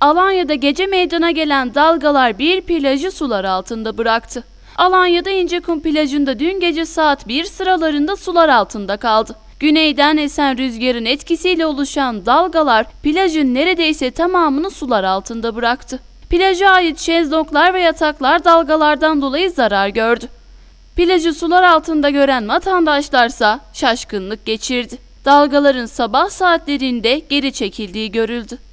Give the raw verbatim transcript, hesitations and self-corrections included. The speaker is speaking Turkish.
Alanya'da gece meydana gelen dalgalar bir plajı sular altında bıraktı. Alanya'da İncekum plajında dün gece saat bir sıralarında sular altında kaldı. Güneyden esen rüzgarın etkisiyle oluşan dalgalar plajın neredeyse tamamını sular altında bıraktı. Plaja ait şezlonglar ve yataklar dalgalardan dolayı zarar gördü. Plajı sular altında gören vatandaşlarsa şaşkınlık geçirdi. Dalgaların sabah saatlerinde geri çekildiği görüldü.